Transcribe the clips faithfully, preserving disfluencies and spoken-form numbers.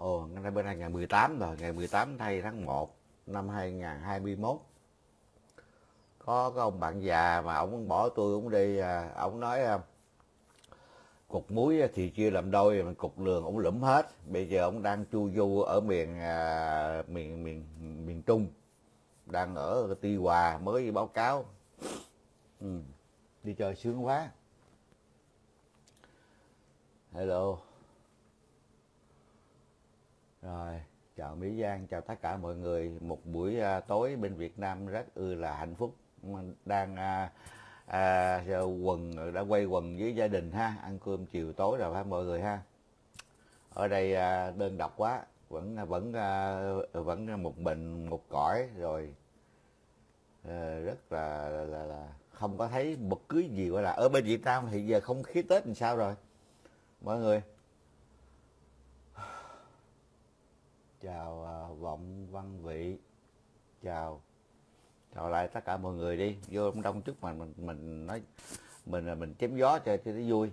Ồ, ngày bên này ngày mười tám rồi, ngày mười tám thay tháng một năm hai nghìn không trăm hai mươi mốt. Có cái ông bạn già mà ông bỏ tôi ông đi, à, ông nói à, cục muối thì chia làm đôi, mà cục lường ông lụm hết. Bây giờ ông đang chu du ở miền à, miền miền miền Trung, đang ở Tuy Hòa mới báo cáo. Ừ, đi chơi sướng quá. Hello. Rồi, chào Mỹ Giang, chào tất cả mọi người. Một buổi à, tối bên Việt Nam rất ư là hạnh phúc. Đang à, à, quần đã quay quần với gia đình ha, ăn cơm chiều tối rồi ha mọi người ha. Ở đây à, đơn độc quá, vẫn vẫn à, vẫn một mình một cõi rồi. À, rất là, là là không có thấy bất cứ gì gọi là ở bên Việt Nam thì giờ không khí Tết làm sao rồi mọi người. Chào à, Vọng Văn Vị, chào chào lại tất cả mọi người đi, vô đông chút mà mình mình nói mình là mình chém gió cho cho nó vui.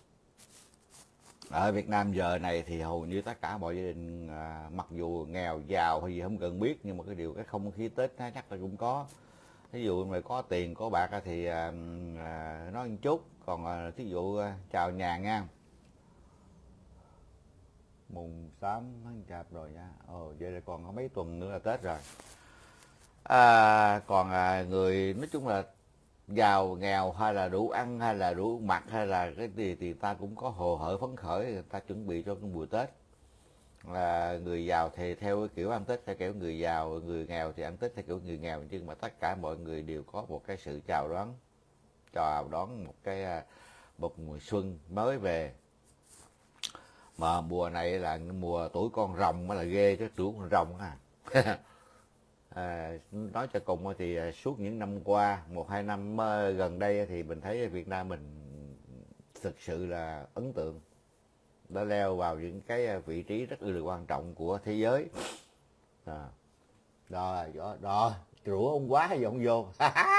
Ở Việt Nam giờ này thì hầu như tất cả mọi gia đình à, mặc dù nghèo giàu hay gì không cần biết, nhưng mà cái điều cái không khí Tết nó chắc là cũng có. Ví dụ mà có tiền có bạc thì à, à, nói một chút, còn à, thí dụ à, chào nhà nha. Mùng tám tháng Chạp rồi nha. Ồ, vậy là còn có mấy tuần nữa là Tết rồi. À, còn à, người nói chung là giàu nghèo hay là đủ ăn hay là đủ mặc hay là cái gì thì ta cũng có hồ hởi phấn khởi, người ta chuẩn bị cho cái mùa Tết. Là người giàu thì theo cái kiểu ăn Tết theo kiểu người giàu, người nghèo thì ăn Tết theo kiểu người nghèo, nhưng mà tất cả mọi người đều có một cái sự chào đón chào đón một cái một mùa xuân mới về. Mà mùa này là mùa tuổi con rồng mới là ghê, chứ tuổi con rồng à. À, nói cho cùng thì suốt những năm qua, một hai năm gần đây thì mình thấy Việt Nam mình thực sự là ấn tượng, đã leo vào những cái vị trí rất là quan trọng của thế giới. À, đó đó, đó rủa ông quá hay ông vô.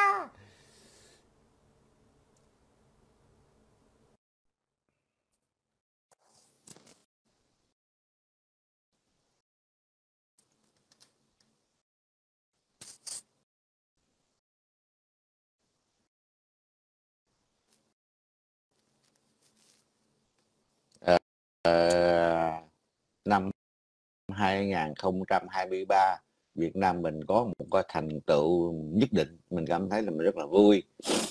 Ờ, năm hai nghìn không trăm hai mươi ba Việt Nam mình có một cái thành tựu nhất định, mình cảm thấy là mình rất là vui.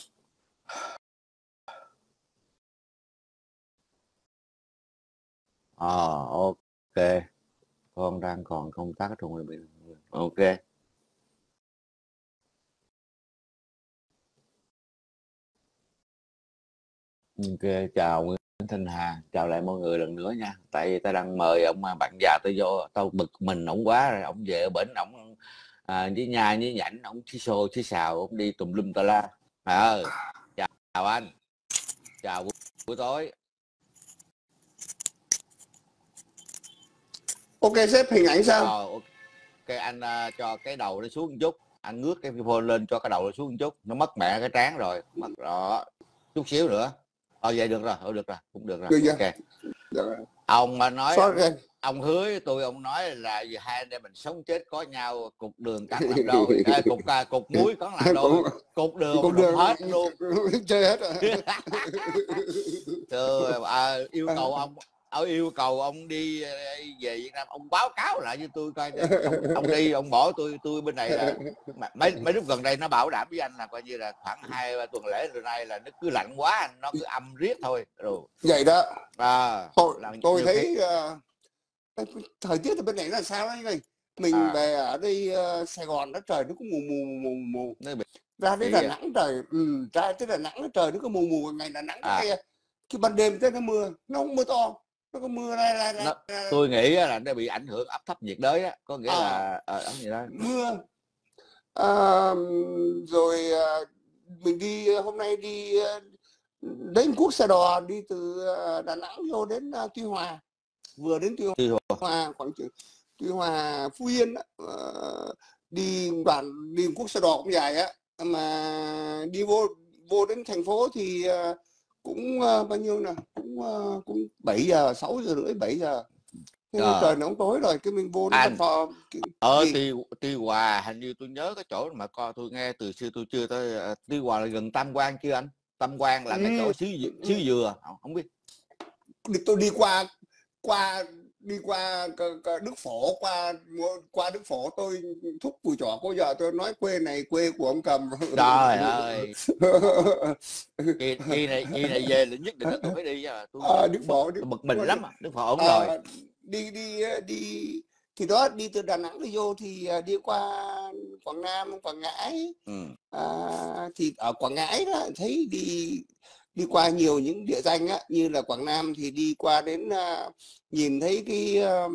Ờ, ok, con đang còn công tác ở trong người mình. Ok. Ok, chào Nguyễn Thanh Hà, chào lại mọi người lần nữa nha. Tại vì ta đang mời ông à, bạn già tôi vô, tao bực mình ổng quá rồi, ổng về ở bển ổng à, với nhai với nhảnh, ổng xí xô xí xào, ổng đi tùm lum tà la. Ờ, chào, chào anh, chào buổi, buổi tối. Ok sếp, hình ảnh sao? Rồi, ok anh uh, cho cái đầu nó xuống một chút, anh ngước cái phone lên cho cái đầu nó xuống một chút, nó mất mẹ cái trán rồi, mất đó, chút xíu nữa. Ờ vậy được rồi, ờ được rồi, cũng được rồi. Được chưa? Ok. Được. Ông mà nói ông, Sorry. ông hứa với tôi, ông nói là giờ hai anh em mình sống chết có nhau, cục đường cắn làm đôi, à, cục à, cục muối cắn làm đôi, cục đường ông đụng hết luôn. Chơi hết rồi. Từ, à, yêu cầu ông ở yêu cầu ông đi về Việt Nam, ông báo cáo lại với tôi coi. ông, ông đi ông bỏ tôi tôi bên này là mấy mấy lúc gần đây nó bảo đảm với anh là coi như là khoảng hai ba tuần lễ rồi nay là nó cứ lạnh quá, nó cứ âm riết thôi rồi. Vậy đó. À, Thôi, tôi thấy khi... uh, thời tiết ở bên này là sao anh ơi. Mình à. về ở đây uh, Sài Gòn nó trời nó cũng mù mù mù mù. Bị... ra đấy là nắng trời, ừ, ra tới là nắng trời nó cứ mù mù, ngày là nắng à. cái, cái ban đêm tới nó mưa, nó không mưa to, nó có mưa ra, ra, ra, nó, tôi nghĩ là nó bị ảnh hưởng áp thấp nhiệt đới á, có nghĩa à. là à, gì đó mưa à, rồi à, mình đi hôm nay đi đến Quốc Sa Đò, đi từ Đà Nẵng vô đến uh, Tuy Hòa, vừa đến Tuy Hòa, Tuy Hòa khoảng Tuy Hòa Phú Yên đó. Uh, đi đoàn đi Quốc Sa Đò cũng dài á, mà đi vô vô đến thành phố thì uh, cũng uh, bao nhiêu nè, cũng uh, cũng bảy giờ sáu giờ rưỡi bảy giờ Thế Ờ. trời nóng tối rồi, cái mình vô đến Anh văn phòng cái- ở gì? Tuy Tuy Hòa, hình như tôi nhớ cái chỗ mà coi tôi nghe từ xưa tôi chưa tới. ờ, Tuy Hòa là gần Tam Quan chưa anh? Tam Quan là cái Ừ, chỗ xứ Dừa- xứ dừa không, không biết. đi- tôi đi qua qua đi qua c- c- Đức Phổ, qua qua Đức Phổ tôi thúc cùi chỏ cô vợ tôi nói quê này quê của ông Cầm. Trời ơi, kỳ, kỳ này kỳ này về là nhất định là tôi phải đi. Chứ tôi À, Đức bực, Phổ đi, tôi bực mình lắm. à. Đức Phổ ổn rồi. à, đi đi đi thì đó, đi từ Đà Nẵng đi vô thì à, đi qua Quảng Nam, Quảng Ngãi. Ừ. à, thì ở Quảng Ngãi đó thấy đi đi qua nhiều những địa danh á, như là Quảng Nam thì đi qua đến à, nhìn thấy cái um,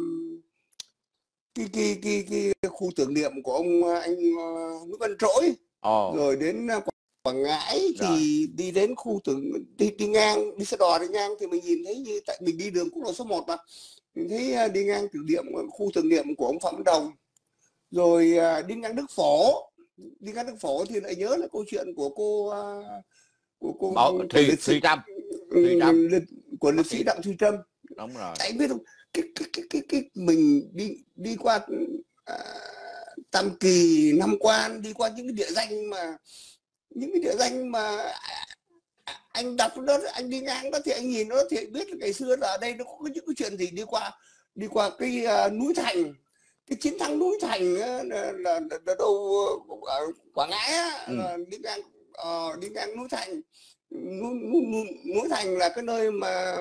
cái, cái cái cái khu tưởng niệm của ông à, anh à, Nguyễn Văn Trỗi. Ồ. Rồi đến à, Quảng Ngãi thì Rồi. đi đến khu tưởng đi đi ngang, đi xe đò đi ngang thì mình nhìn thấy, như tại mình đi đường quốc lộ số một mà mình thấy à, đi ngang tưởng niệm, khu tưởng niệm của ông Phạm Văn Đồng. Rồi à, đi ngang Đức Phổ, đi ngang Đức Phổ thì lại nhớ là câu chuyện của cô à, của cô Bảo, của Thùy, liệt sĩ Thùy Trâm. ừ, Thùy Trâm. liệt, của liệt Bác sĩ sĩ. Đặng Thùy Trâm. Đúng rồi. Tại biết không, cái cái cái cái, cái mình đi đi qua à, Tam Kỳ, Nam Quan, đi qua những cái địa danh mà những cái địa danh mà anh đọc đó, anh đi ngang đó thì anh nhìn nó thì anh biết là ngày xưa là ở đây nó có những cái chuyện gì. Đi qua đi qua cái uh, núi Thành, cái chiến thắng núi Thành uh, là, là, là, là đâu ở Quảng Ngãi á, Ừ. là đi ngang uh, đi ngang núi Thành. Núi, núi, núi Thành là cái nơi mà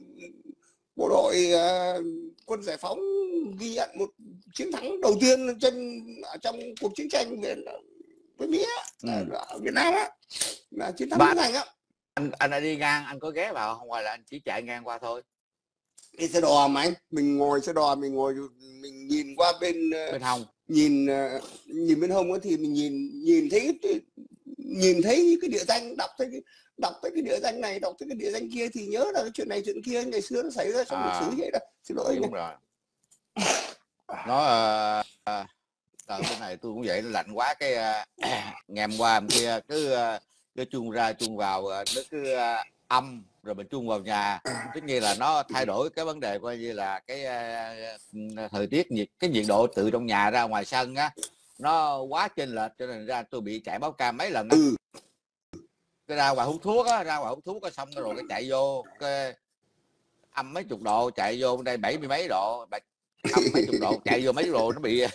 bộ đội uh, quân giải phóng ghi nhận một chiến thắng đầu tiên trên ở trong cuộc chiến tranh về với Mỹ Ừ. ở Việt Nam á, là chiến thắng Và núi Thành á. anh anh đã đi ngang, anh có ghé vào không, ngoài là anh chỉ chạy ngang qua thôi? Đi xe đò mà anh, mình ngồi xe đò, mình ngồi mình nhìn qua bên Bên hông. nhìn nhìn bên hông thì mình nhìn nhìn thấy nhìn thấy những cái địa danh, đọc thấy cái đọc tới cái địa danh này, đọc tới cái địa danh kia thì nhớ là cái chuyện này chuyện kia ngày xưa nó xảy ra trong lịch sử vậy đó. Xin lỗi. Đúng rồi. Nó uh, uh, ở bên này tôi cũng vậy, nó lạnh quá cái uh, ngày hôm qua hôm kia cứ uh, cứ chuông ra chuông vào, uh, nó cứ uh, âm rồi mình chuông vào nhà, tất nhiên là nó thay đổi cái vấn đề coi như là cái uh, thời tiết nhiệt, cái nhiệt độ từ trong nhà ra ngoài sân á nó quá chênh lệch, cho nên ra tôi bị chạy báo cam mấy lần á. Ừ. Cái ra ngoài hút thuốc á, ra ngoài hút thuốc á xong rồi cái chạy vô cái âm mấy chục độ, chạy vô đây bảy mươi mấy độ, âm mấy chục độ, chạy vô mấy chục độ nó bị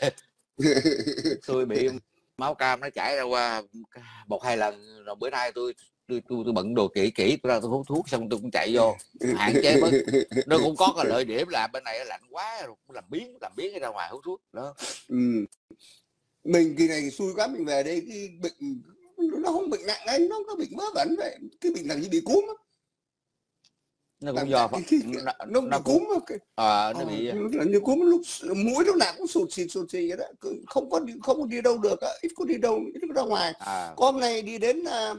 tôi bị máu cam nó chảy ra qua một hai lần rồi. Bữa nay tôi tôi tôi, tôi bận đồ kỹ kỹ tôi ra tôi hút thuốc xong tôi cũng chạy vô hạn chế bớt. Nó cũng có cái lợi điểm là bên này lạnh quá rồi cũng làm biến làm biến ra ngoài hút thuốc đó. Ừ. Mình kỳ này xui quá, mình về đây cái bệnh nó không bệnh nặng ấy, nó có bệnh vớ vẩn vậy, cái bệnh làm gì bị cúm á. Nó cũng do cái, cái, nó, nó, nó bị cũng cúm cái, à, nó ờ, bị như cúm lúc mũi lúc nào cũng sụt xịt sụt xịt vậy đó, không có đi, không có đi đâu được, ít có đi đâu, ít có ra ngoài. à. Có hôm nay đi đến uh,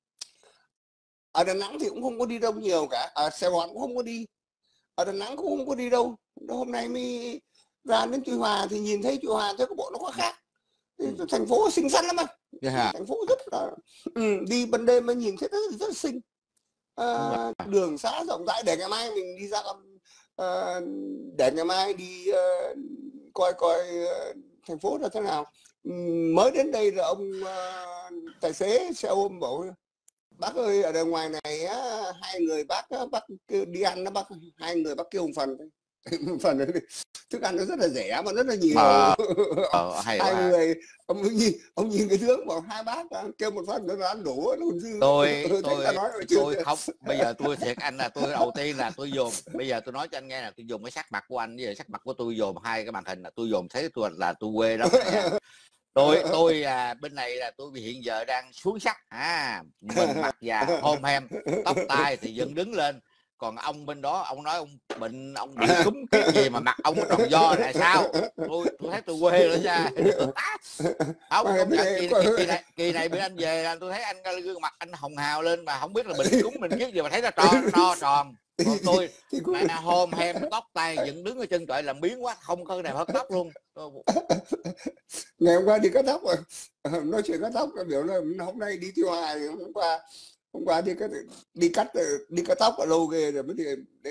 ở Đà Nẵng thì cũng không có đi đâu nhiều cả, ở Sài Gòn cũng không có đi, ở Đà Nẵng cũng không có đi đâu. Hôm nay mới ra đến Tuy Hòa thì nhìn thấy Tuy Hòa thấy cái bộ nó có khác. Ừ. Thành phố xinh xắn lắm mà. Yeah. Thành phố rất là ừ, đi ban đêm mới nhìn thấy rất, rất là xinh. À, đường xá rộng rãi, để ngày mai mình đi ra à, để ngày mai đi uh, coi coi uh, thành phố là thế nào. Uhm, mới đến đây là ông uh, tài xế xe ôm bảo bác ơi ở đằng ngoài này á, hai người bác bác đi ăn nó, bác hai người bác kêu một phần phần thức ăn nó rất là rẻ mà rất là nhiều. À, ờ, hay hai quá. người ông nhìn ông nhìn cái tướng bảo hai bác kêu một phần nó ăn đủ nó còn dư. Tôi tôi nói tôi không, bây giờ tôi thiệt anh là tôi đầu tiên là tôi dồn, bây giờ tôi nói cho anh nghe là tôi dùng cái sắc mặt của anh với sắc mặt của tôi dồn hai cái màn hình là tôi dồn thấy tôi là tôi quê lắm. tôi tôi à, bên này là tôi hiện giờ đang xuống sắc à, mình mặt già hôn hem, tóc tai thì vẫn đứng lên, còn ông bên đó ông nói ông bệnh, ông bị cúm cái gì mà mặt ông có tròn do là sao? Tôi tôi thấy tôi quê nữa nha. Không, công nhận kỳ, kỳ, kỳ này kỳ này bên anh về là tôi thấy anh gương mặt anh hồng hào lên mà không biết là bệnh cúm mình kiếp gì mà thấy nó tròn no tròn. Còn tôi mày là hôm hem tóc tay dựng đứng ở chân trời làm biến quá, không có này hớt tóc luôn. Ngày hôm qua đi cắt tóc rồi, nói chuyện cắt tóc là biểu là hôm nay đi Tuy Hòa, hôm qua hôm qua đi cắt đi cắt đi cắt tóc ở lâu ghê rồi mới thì đến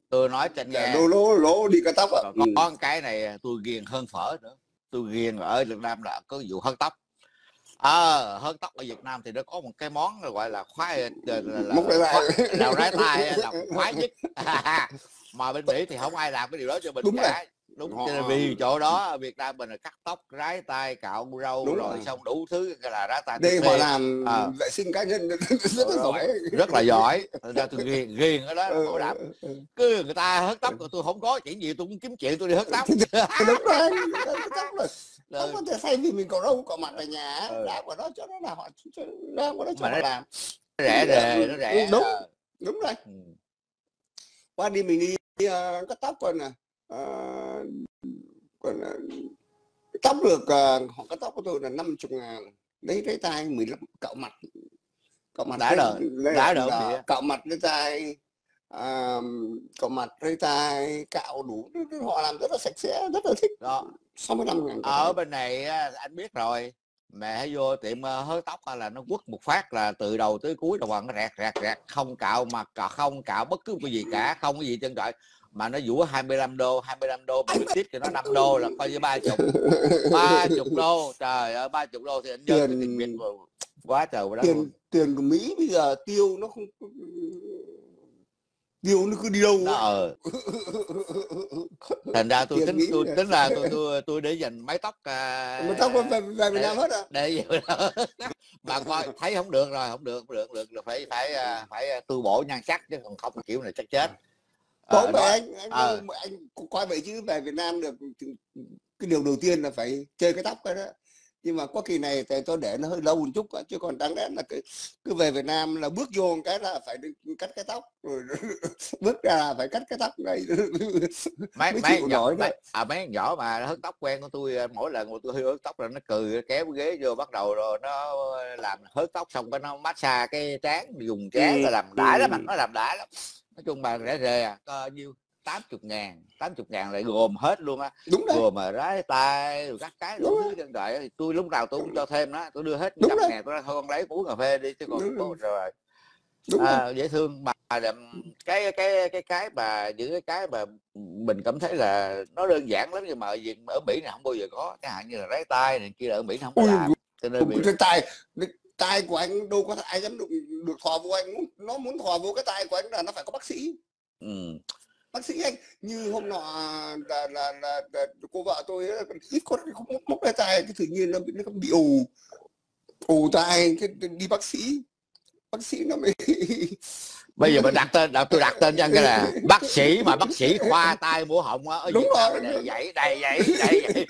tôi nói cho anh nghe, lố lố lố đi cắt tóc á. có, có ừ. cái này tôi ghiền hơn phở nữa. Tôi ghiền ở Việt Nam là có vụ hớt tóc. À, hớt tóc ở Việt Nam thì nó có một cái món gọi là khoái là, là, khoái, đào rái tai là khoái nhất. Mà bên Mỹ thì không ai làm cái điều đó cho mình đúng cả. Rồi. Đúng, cho nên vì chỗ đó ở Việt Nam mình là cắt tóc, rái tai, cạo râu, đúng rồi, rồi xong đủ thứ là rái tai. Đây họ làm à. vệ sinh cá nhân rất là giỏi, rất là giỏi. Ra tôi ghiền ghiền ở đó, bảo đảm. Cứ người ta hớt tóc tôi không có chuyện gì tôi cũng kiếm chuyện tôi đi hớt tóc. Đúng rồi, tóc rồi. Không có thể thay vì mình cạo râu cạo mặt ở nhà, ừ. làm của nó cho nó làm, họ làm của nó cho nó làm. Nó rẻ rề, nó rẻ. Đúng, đúng rồi. Ừ. Qua đi mình đi uh, cắt tóc còn nè. Uh, còn uh, tóc được uh, họ cắt tóc của tôi là năm mươi ngàn, đấy lấy tay mười lăm, cạo mặt cạo mặt đã đời đã đời cạo mặt lấy tay, uh, cạo mặt lấy tay, cạo đủ, họ làm rất là sạch sẽ, rất là thích đó. sáu mươi lăm ngàn ở bên này anh biết rồi, mẹ hãy vô tiệm hớt tóc là nó quất một phát là từ đầu tới cuối là nó rẹt rẹt rẹt, không cạo mặt, không cạo bất cứ cái gì cả, không cái gì chân trọi, mà nó vũ hai mươi lăm đô, hai mươi lăm đô, một tiếp cho nó năm đô là coi như ba chục, ba chục đô, trời ơi, ba chục đô thì anh nhân tiền, tiền Việt quá trời quá đất. Tiền tiền của Mỹ bây giờ tiêu nó không, tiêu nó cứ đi đâu đó, ờ. Thành ra tôi tính tôi tính là tôi tôi tôi để dành mái tóc uh, mái tóc về, về Việt Nam hết à, để bà coi thấy không được rồi, không được, không được, được là phải phải phải tu bổ nhan sắc chứ còn không kiểu này chắc chết. Có vậy anh anh, à. anh coi vậy chứ về Việt Nam được cái điều đầu tiên là phải chơi cái tóc cái đó, nhưng mà có kỳ này thì tôi để nó hơi lâu một chút chứ còn đáng lẽ là cứ cứ về Việt Nam là bước vô một cái là phải cắt cái tóc, rồi bước ra là phải cắt cái tóc đây. mấy mấy nhỏ mấy, à, mấy nhỏ mà hớt tóc quen của tôi, mỗi lần mà tôi hớt tóc là nó cười kéo ghế vô bắt đầu rồi nó làm hớt tóc xong cái nó massage cái trán, dùng trán là làm đãi lắm, nó làm đãi lắm. Nói chung bà rẻ rề à, có nhiêu tám mươi ngàn, tám mươi ngàn lại gồm hết luôn á, gồm mà rái tay rồi các cái đủ thứ chân đợi thì tôi lúc nào tôi cũng cho thêm đó, tôi đưa hết trăm ngàn tôi thôi con lấy uống cà phê đi chứ còn có rồi. À, dễ thương mà cái cái cái cái mà những cái cái mà mình cảm thấy là nó đơn giản lắm nhưng mà ở Mỹ này không bao giờ có, cái hạn như là rái tay này kia ở Mỹ không có làm, cho nên bị tay tay của anh đâu có ai dám được, được thò vô anh, nó muốn thò vô cái tay của anh là nó phải có bác sĩ. Ừ. Bác sĩ anh như hôm nọ là là, là, là cô vợ tôi ấy, ít có không móc cái tay cái tự nhiên nó bị nó bị ù ù tai, cái đi bác sĩ, bác sĩ nó mới bây giờ mình đặt tên, đặt tôi đặt tên cho anh cái là bác sĩ mà bác sĩ khoa tai mũi họng ở đúng Việt rồi, Nam này vậy đây vậy đây vậy.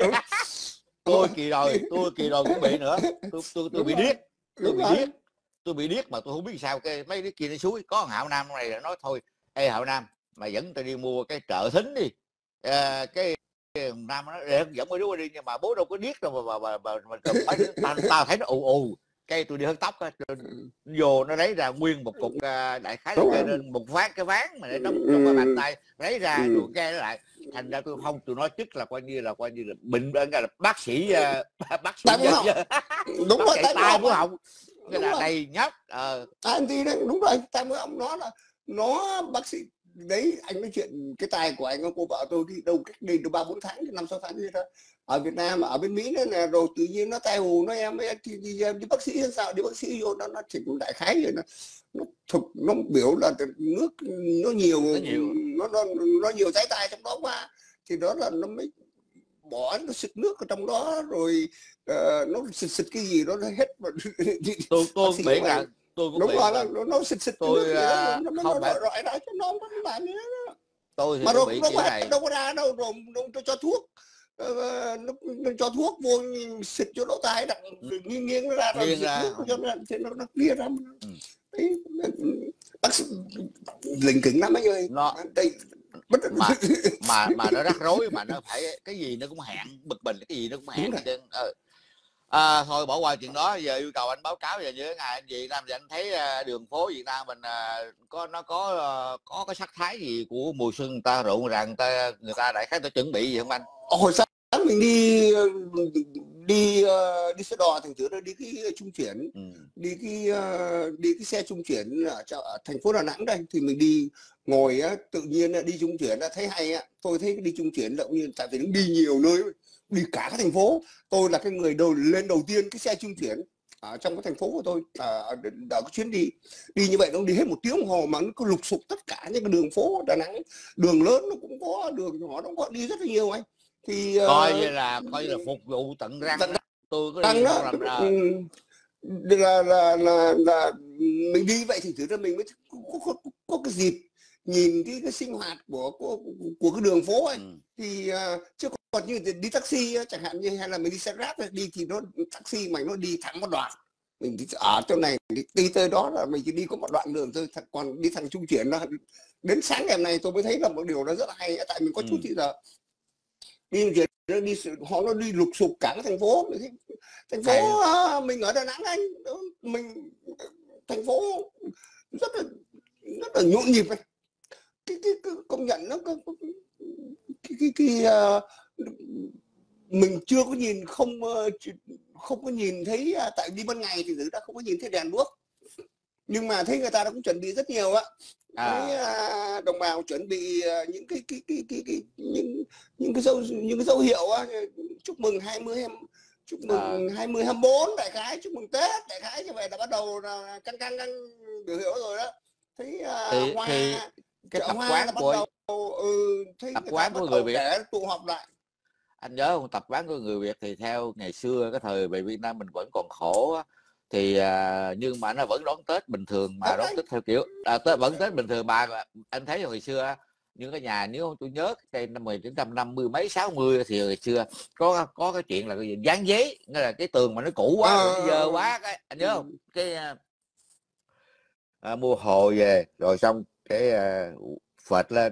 Tôi kỳ rồi tôi kỳ rồi cũng bị nữa, tôi tôi tôi bị điếc, tôi bị điếc, tôi bị điếc mà tôi không biết sao cái mấy đứa kia nó suối. Có Hạo Nam này là nói thôi, ê Hạo Nam mà dẫn tôi đi mua cái trợ thính đi, à, cái Nam nó để dẫn mấy đứa đi nhưng mà bố đâu có điếc đâu mà mà mà, mà, mà tao, tao thấy nó ù ù, cái tôi đi hớt tóc á, vô nó lấy ra nguyên một cục, đại khái là lên một phát cái ván mà để đóng trong cái bàn tay lấy ra rồi nghe nó lại, thành ra tôi không, tôi nói chức là coi như là coi như là bệnh là bác sĩ bác sĩ đúng rồi, tai mũi họng cái là đầy nhất. Ờ anh đi đấy, đúng rồi, tai mũi họng nó là nó bác sĩ đấy. Anh nói chuyện cái tai của anh, cô vợ tôi đi đâu cách đây được ba bốn tháng, năm sáu tháng gì đó ở Việt Nam, ở bên Mỹ nữa nè, rồi tự nhiên nó tai hù nó em ấy thì đi, đi, đi bác sĩ sao, đi bác sĩ vô nó nó chỉ đại khái rồi nó nó thực nó biểu là nước nó nhiều nó nhiều nó nó, nó nhiều trái tai trong đó quá thì đó là nó mới bỏ, nó xịt nước ở trong đó rồi uh, nó xịt xịt cái gì đó nó hết mà tôi tôi cũng biết là tôi cũng đúng biết rồi là nó nó xịt xịt tôi nước đó, nó không phải rồi đó cho nó không làm gì đó. Tôi thì mà tôi rồi bị đâu kiểu có này đâu có ra đâu, rồi nó cho thuốc, nó, nó cho thuốc vô xịt cho lỗ tai đặng nghiêng nghiêng nó ra rồi xịt nước cho nó thì nó nó kia ra. Ừ. Đấy, bác sĩ lình kỉnh lắm anh ơi. Nó đây mà mà mà nó rắc rối, mà nó phải cái gì nó cũng hạn, bực mình cái gì nó cũng hạn chứ. ờ. À, thôi bỏ qua chuyện đó, giờ yêu cầu anh báo cáo về như thế ngày anh Việt Nam thì anh thấy đường phố Việt Nam mình có nó có có cái sắc thái gì của mùa xuân người ta rộn ràng, người ta người ta đại khái ta chuẩn bị gì không anh? Hồi sáng mình đi đi uh, đi xe đò thành thử là đi cái trung chuyển, ừ. đi cái uh, đi cái xe trung chuyển ở, ở thành phố Đà Nẵng đây, thì mình đi ngồi á, tự nhiên đi trung chuyển đã thấy hay á. Tôi thấy đi trung chuyển là cũng như tại vì nó đi nhiều nơi, đi cả cái thành phố. Tôi là cái người đầu lên đầu tiên cái xe trung chuyển ở trong cái thành phố của tôi, ở, ở cái chuyến đi đi như vậy nó đi hết một tiếng đồng hồ mà nó có lục sục tất cả những cái đường phố Đà Nẵng, đường lớn nó cũng có, đường nhỏ nó cũng có, đi rất là nhiều anh. Thì coi uh, như là coi như là phục vụ tận răng tận đó. Tôi có răng đi đó. lần đó. Ừ, là, là là là mình đi vậy thì thực ra mình mới có, có, có, có cái dịp nhìn cái, cái sinh hoạt của, của của cái đường phố ấy. Ừ. Thì uh, chứ còn như đi taxi chẳng hạn như, hay là mình đi xe Grab đi thì nó taxi mà nó đi thẳng một đoạn, mình đi ở chỗ này đi tới đó là mình chỉ đi có một đoạn đường thôi. Còn đi thằng trung chuyển đó đến sáng ngày hôm nay tôi mới thấy là một điều đó rất là hay, tại mình có chút thì giờ đi chuyển nó đi họ nó đi lục sục cả cái thành phố. Thành phố à, mình ở Đà Nẵng anh, mình thành phố rất là rất là nhộn nhịp ấy. Cái, cái, cái công nhận nó cái, cái, cái, cái uh, mình chưa có nhìn không không có nhìn thấy, tại đi ban ngày thì người ta không có nhìn thấy đèn đuốc, nhưng mà thấy người ta đã cũng chuẩn bị rất nhiều á. À. Thấy uh, đồng bào chuẩn bị uh, những cái cái cái cái, cái những những cái dấu những cái dấu hiệu á, chúc mừng hai mươi chúc mừng à. hai mươi hai mươi bốn đại khái, chúc mừng Tết đại khái, như vậy là bắt đầu là căng căng căng biểu hiệu rồi đó. Thấy uh, thì, hoa thì cái tập hoa quán là bắt của đầu, ừ, thấy tập quán của người Việt để tụ họp lại. Anh nhớ không, tập quán của người Việt thì theo ngày xưa cái thời về Việt Nam mình vẫn còn khổ á, thì à, nhưng mà nó vẫn đón Tết bình thường, mà đón Tết theo kiểu à, Tết vẫn Tết bình thường. Mà anh thấy hồi xưa những cái nhà, nếu tôi nhớ cái năm một nghìn chín trăm năm mươi mấy sáu mươi thì hồi xưa có có cái chuyện là cái gì dán giấy, nghĩa là cái tường mà nó cũ quá, à, nó dơ quá, cái anh nhớ không, cái à, mua hồ về rồi xong cái à, phệt lên.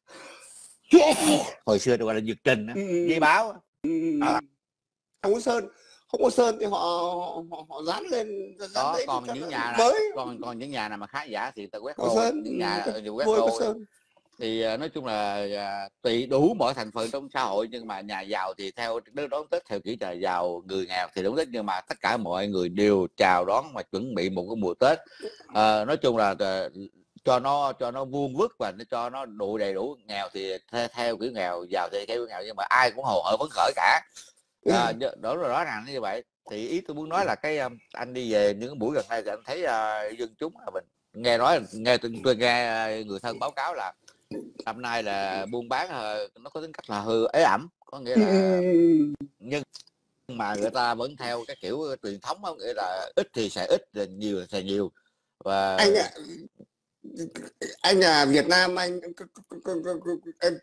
Hồi xưa tôi gọi là dược trình á, ừ. giấy báo à. Không có sơn, không có sơn thì họ họ, họ dán lên dán đó. Còn những nhà mới này, còn còn những nhà nào mà khá giả thì ta quét hồ sơn, những nhà quét hồ thì nói chung là tùy đủ mọi thành phần trong xã hội. Nhưng mà nhà giàu thì theo đón Tết theo kiểu là giàu, người nghèo thì đón Tết, nhưng mà tất cả mọi người đều chào đón và chuẩn bị một cái mùa Tết à, nói chung là cho nó cho nó vuông vức và nó cho nó đủ đầy đủ. Nghèo thì theo, theo kiểu nghèo, giàu thì theo kiểu nghèo, nhưng mà ai cũng hồ hởi phấn khởi cả à, đó là rõ ràng như vậy. Thì ý tôi muốn nói là cái anh đi về những buổi gần đây thì anh thấy uh, dân chúng là mình nghe nói, nghe tôi, tôi nghe người thân báo cáo là năm nay là buôn bán uh, nó có tính cách là hư ế ẩm, có nghĩa là nhưng mà người ta vẫn theo cái kiểu truyền thống, không nghĩa là ít thì sẽ ít, là nhiều thì sẽ nhiều. Và anh ạ, anh là Việt Nam, anh em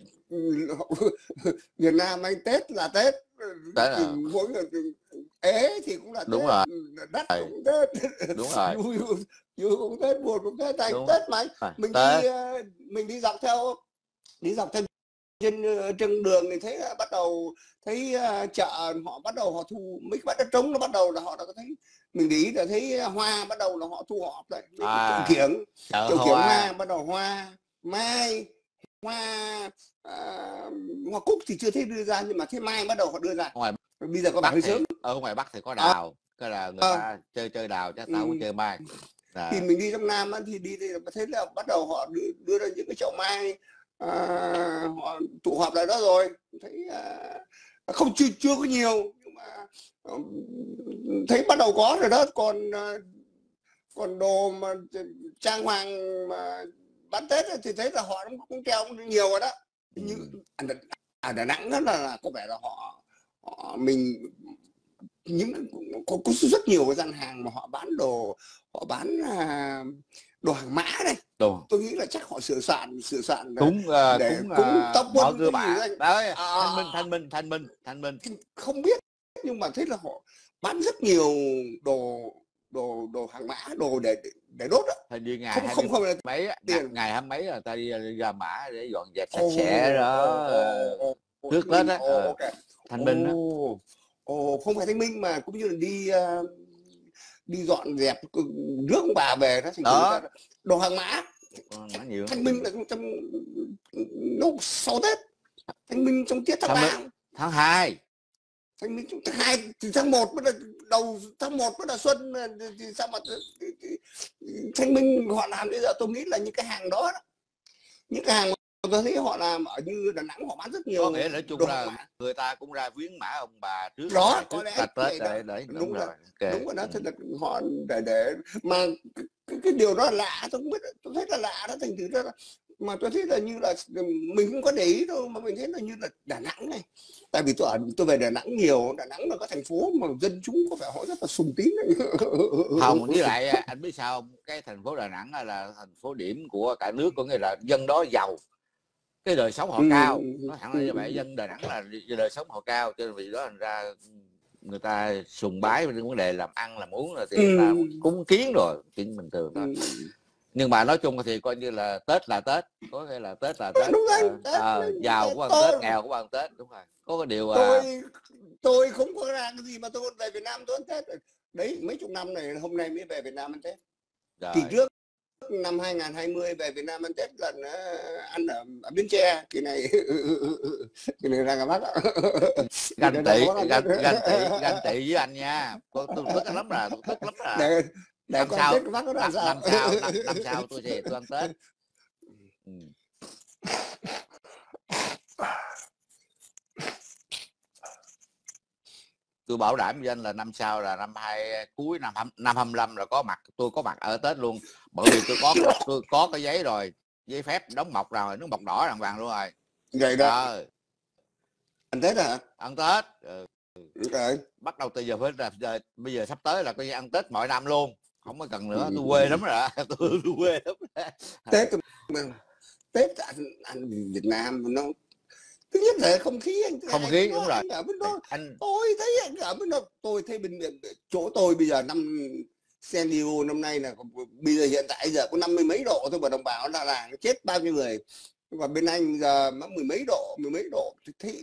Việt Nam anh Tết là Tết, Tết à. Mỗi người ế thì cũng là Tết, đúng rồi, đắt cũng Tết, đúng rồi, vui vui cũng Tết, buồn cũng Tết, anh Tết mà anh. Mình Tết. đi mình đi dọc theo đi dọc theo trên trên đường thì thấy bắt đầu thấy uh, chợ họ bắt đầu họ thu mấy cái đất trống, nó bắt đầu là họ đã có thấy, mình để ý là thấy hoa bắt đầu là họ thu họp đấy, à, chợ kiểng chợ kiểng hoa bắt đầu hoa mai, hoa uh, hoa cúc thì chưa thấy đưa ra, nhưng mà thấy mai bắt đầu họ đưa ra. Ngoài bây giờ có vẻ hơi sớm. Ở ngoài Bắc thì có đào, à, cái là người à. ta chơi chơi đào chứ tao cũng chơi mai. À. Thì mình đi trong Nam thì đi thì thấy là bắt đầu họ đưa, đưa ra những cái chậu mai, à, họ tụ họp lại đó rồi. Thấy à, không chưa chưa có nhiều, nhưng mà à, thấy bắt đầu có rồi đó. Còn à, còn đồ mà trang hoàng mà bán Tết thì thấy là họ cũng treo nhiều rồi đó. Ừ. Như ở Đà Nẵng đó là, là có vẻ là họ, họ mình những có, có rất nhiều cái gian hàng mà họ bán đồ, họ bán à, đồ hàng mã đây. Đồ. Tôi nghĩ là chắc họ sửa soạn sửa soạn cúng uh, để cúng, cúng uh, tóc mở cửa bả đấy. À, thanh minh thanh minh thanh minh thanh minh không biết, nhưng mà thấy là họ bán rất nhiều đồ đồ đồ hàng mã, đồ để để đốt đó. Hình như ngày không không không là mấy tiền. ngày, ngày hai mấy là ta đi ra mã để dọn dẹp sạch sẽ đó trước Tết á. Thanh minh đó. Ồ, không phải thanh minh mà cũng như là đi uh, đi dọn dẹp nước ông bà về đó, đó. Đồ hàng mã. Nhiều. Thanh minh là trong lúc sau Tết, thanh minh trong tiết tháng ba, tháng hai Thanh Minh tháng hai thì tháng một mới là đầu tháng một mới là xuân, thì sao mà thì, thì, Thanh Minh họ làm bây giờ tôi nghĩ là những cái hàng đó, đó những cái hàng mà tôi thấy họ làm ở như Đà Nẵng họ bán rất nhiều. Có nghĩa nói chung là mã. Người ta cũng ra viếng mã ông bà trước đó trước có lẽ là Tết để, để, để đúng, đúng rồi, rồi. Okay. Đúng rồi đó. Ừ. Thế là họ để để mà cái, cái điều đó là lạ, tôi không biết, tôi thấy là lạ đó, thành thử ra là, mà tôi thấy là như là mình không có để ý đâu, mà mình thấy là như là Đà Nẵng này, tại vì tôi ở tôi về Đà Nẵng nhiều, Đà Nẵng là có thành phố mà dân chúng có vẻ họ rất là sùng tín này. Không, với lại anh biết sao không? Cái thành phố Đà Nẵng là thành phố điểm của cả nước, có nghĩa là dân đó giàu, cái đời sống họ cao, nó thẳng ra như vậy. Dân Đà Nẵng là đời sống họ cao, cho nên vì đó thành ra người ta sùng bái về vấn đề làm ăn làm uống, là thì người ta cúng kiến rồi, chuyện bình thường thôi. Nhưng mà nói chung thì coi như là Tết là Tết, có nghĩa là Tết là Tết, đúng rồi, à, à, giàu của ăn Tết, nghèo của ăn Tết, đúng rồi. Có cái điều tôi à... tôi không có ra cái gì mà tôi về Việt Nam tôi ăn Tết đấy, mấy chục năm này hôm nay mới về Việt Nam ăn Tết. Rồi. Kỳ trước năm hai nghìn không trăm hai mươi về Việt Nam ăn Tết lần uh, ăn ở, ở Bến Tre, kỳ này kỳ này ra cả Bắc ganh tị ganh ganh tị ganh tị với anh nha, tôi tức lắm là tôi tức lắm là để, để năm sau Bắc nó năm, sao? năm sau năm, năm sau tôi về tôi ăn Tết. Ừ. Tôi bảo đảm với anh là năm sau là năm hai cuối năm năm hai mươi lăm là có mặt, tôi có mặt ở Tết luôn, bởi vì tôi có tôi có cái giấy rồi, giấy phép đóng mộc rồi, nước mộc đỏ đàng hoàng luôn rồi. Vậy đó. Rồi. Ăn Tết hả? Ăn Tết. Ừ. Okay. Bắt đầu từ giờ phải là giờ, bây giờ sắp tới là coi như ăn Tết mọi năm luôn, không có cần nữa. Tôi quê lắm rồi. tôi, tôi quê lắm. Tết Tết ăn, ăn Việt Nam nó thứ nhất là không khí, anh không khí đúng rồi. Anh ở bên đó anh... tôi thấy anh ở bên đó, tôi thấy bên chỗ tôi bây giờ năm San Diego năm nay là bây giờ hiện tại giờ có năm mươi mấy độ thôi, mà đồng bào nó là chết bao nhiêu người, và bên anh giờ nó mười mấy độ mười mấy độ thì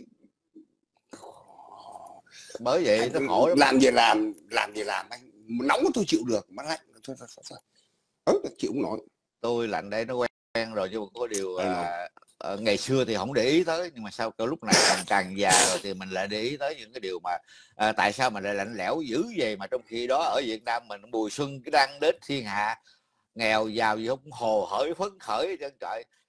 bởi vậy anh, nó khổ lắm. Làm gì làm làm gì làm anh, nóng tôi chịu được, mà lạnh thôi thôi thôi thôi chịu không nổi. Tôi lạnh đây nó quen rồi, nhưng mà có điều à, à, ngày xưa thì không để ý tới, nhưng mà sau cái lúc này càng càng già rồi thì mình lại để ý tới những cái điều mà à, tại sao mình lại lạnh lẽo dữ vậy, mà trong khi đó ở Việt Nam mình mùa xuân cái đang đến thiên hạ, nghèo giàu gì không hồ hởi phấn khởi chân trời.